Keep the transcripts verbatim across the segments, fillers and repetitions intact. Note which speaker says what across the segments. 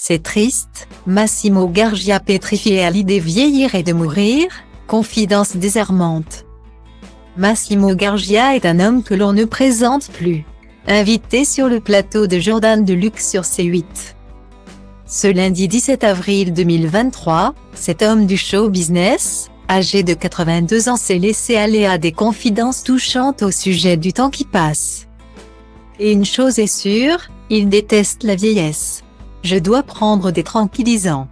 Speaker 1: C'est triste, Massimo Gargia pétrifié à l'idée vieillir et de mourir, confidence désarmante. Massimo Gargia est un homme que l'on ne présente plus. Invité sur le plateau de Jordan Deluxe sur C huit. Ce lundi dix-sept avril deux mille vingt-trois, cet homme du show business, âgé de quatre-vingt-deux ans, s'est laissé aller à des confidences touchantes au sujet du temps qui passe. Et une chose est sûre, il déteste la vieillesse. Je dois prendre des tranquillisants.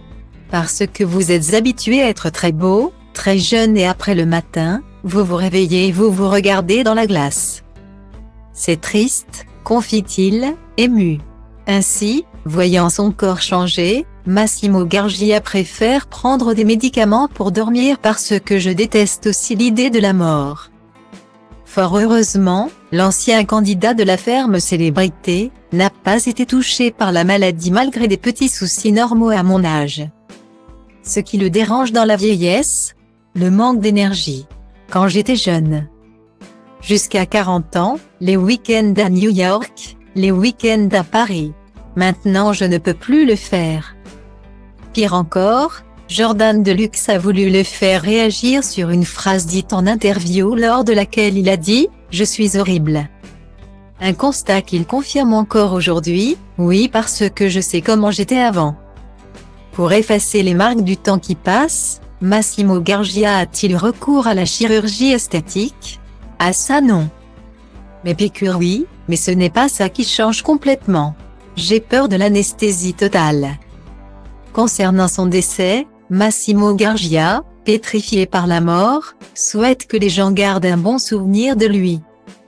Speaker 1: Parce que vous êtes habitué à être très beau, très jeune et après le matin, vous vous réveillez et vous vous regardez dans la glace. C'est triste, confie-t-il, ému. Ainsi, voyant son corps changer, Massimo Gargia préfère prendre des médicaments pour dormir parce que je déteste aussi l'idée de la mort. Fort heureusement, l'ancien candidat de la ferme célébrité n'a pas été touché par la maladie malgré des petits soucis normaux à mon âge. Ce qui le dérange dans la vieillesse? Le manque d'énergie. Quand j'étais jeune. Jusqu'à quarante ans, les week-ends à New York, les week-ends à Paris. Maintenant je ne peux plus le faire. Pire encore, Jordan Deluxe a voulu le faire réagir sur une phrase dite en interview lors de laquelle il a dit « Je suis horrible ». Un constat qu'il confirme encore aujourd'hui, oui parce que je sais comment j'étais avant. Pour effacer les marques du temps qui passe, Massimo Gargia a-t-il recours à la chirurgie esthétique? Ah ça non. Mais piqûre oui, mais ce n'est pas ça qui change complètement. J'ai peur de l'anesthésie totale. Concernant son décès, Massimo Gargia, pétrifié par la mort, souhaite que les gens gardent un bon souvenir de lui.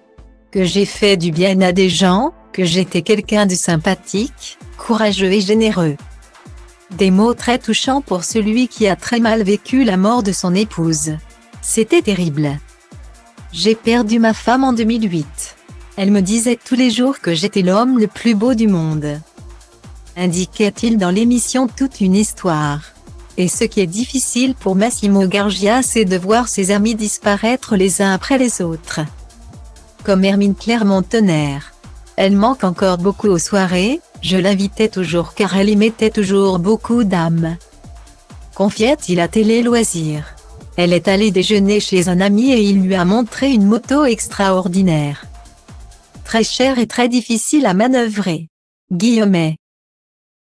Speaker 1: Que j'ai fait du bien à des gens, que j'étais quelqu'un de sympathique, courageux et généreux. Des mots très touchants pour celui qui a très mal vécu la mort de son épouse. C'était terrible. J'ai perdu ma femme en deux mille huit. Elle me disait tous les jours que j'étais l'homme le plus beau du monde. Indiquait-il dans l'émission Toute une histoire. Et ce qui est difficile pour Massimo Gargia, c'est de voir ses amis disparaître les uns après les autres. Comme Hermine Clermont-Tonnerre. Elle manque encore beaucoup aux soirées, je l'invitais toujours car elle y mettait toujours beaucoup d'âme. Confiait-il à Télé Loisirs. Elle est allée déjeuner chez un ami et il lui a montré une moto extraordinaire. Très chère et très difficile à manœuvrer. Guillemets.